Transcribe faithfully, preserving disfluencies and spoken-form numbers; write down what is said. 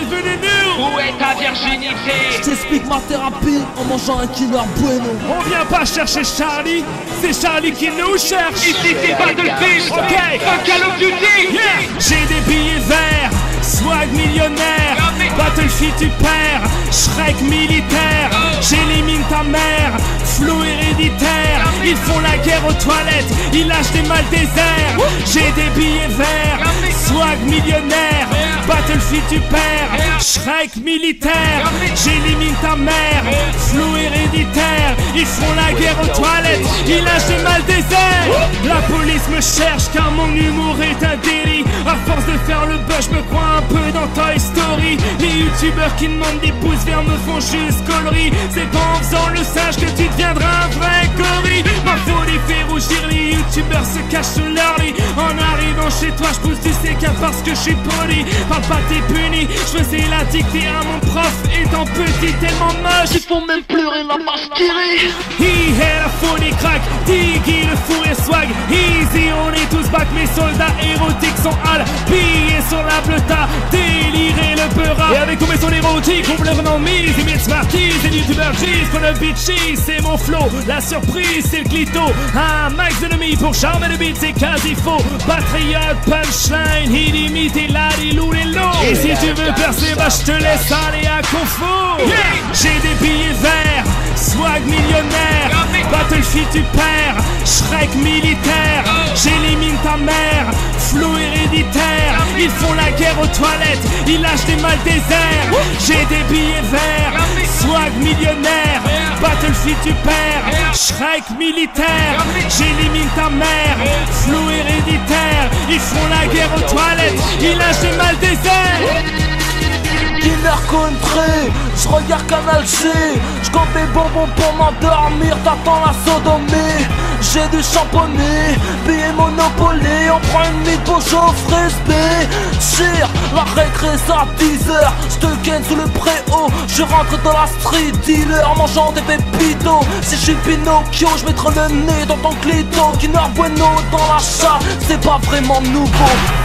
venez nous. Où est ta virginité? Je t'explique ma thérapie en mangeant un Kinder Bueno. On vient pas chercher Charlie, c'est Charlie qui nous cherche. Ici c'est Battlefield. Ok. Pas Call of Duty. Yeah. J'ai des billets verts, swag millionnaire. Battlefield tu perds, Shrek militaire. J'élimine ta mère, flou héréditaire. Ils font la guerre aux toilettes, ils lâchent des mal déserts. J'ai des billets verts, swag millionnaire. Battlefield tu perds, Shrek militaire. J'élimine ta mère, flou héréditaire. Ils font la guerre aux toilettes, ils lâchent des mal déserts. La police me cherche car mon humour est un délit. À force de faire le buzz, je me crois un peu dans Toy Story. Les youtubeurs qui demandent des pouces verts me font juste conneries. C'est pas en faisant le sage que tu deviendras un vrai gorille. Ma folie fait rougir, les youtubeurs se cachent sous leur lit. En arrivant chez toi, je pousse du C K parce que je suis poli. Papa t'es puni, je faisais la dictée à mon prof étant petit tellement moche. Ils font même pleurer la vache tirée. He had la folie crack, Diggy le fou et swag. Easy, on est tous back, mes soldats érotiques sont hal. Pillés sur la bleuta, déliré le peura. Et avec tous mes sons érotiques, on leur en mise. Et mes smarties, et les youtubeurs G's, qu'on a bitchy, c'est mon flow. La surprise, c'est le clito. Un max d'ennemis pour charmer le beat, c'est quasi faux. Patriote, punchline, illimité, la lilou, les lots. Et si tu veux percer, bah je te laisse aller à Confo. Yeah. J'ai des billets verts, swag millionnaire. Battlefield tu perds, Shrek militaire. J'élimine ta mère, flou héréditaire. Ils font la guerre aux toilettes, ils lâchent des mal déserts. J'ai des billets verts, swag millionnaire. Battlefield tu perds, Shrek militaire. J'élimine ta mère, flou héréditaire. Ils font la guerre aux toilettes, ils lâchent des mal déserts. Killer Country, je regarde Canal G. Je compte mes bonbons pour m'endormir, t'attends la sodomie. J'ai du champonné, billets Monopoly. On prend une mythe pour Geoffrey B. Tire, la récré c'est à dix heures. Je te ken sous le préau, je rentre dans la street dealer mangeant des pépitos. Si je suis Pinocchio, je mettrai le nez dans ton clito. Kinder Bueno dans la chatte, c'est pas vraiment nouveau.